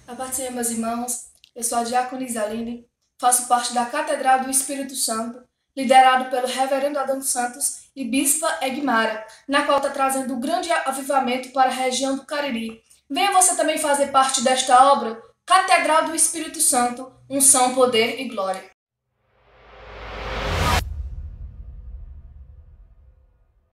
A paz do Senhor, meus irmãos, eu sou a diácona Isaline, faço parte da Catedral do Espírito Santo, liderado pelo reverendo Adão Santos e bispa Egmara, na qual está trazendo um grande avivamento para a região do Cariri. Venha você também fazer parte desta obra, Catedral do Espírito Santo, unção, poder e glória.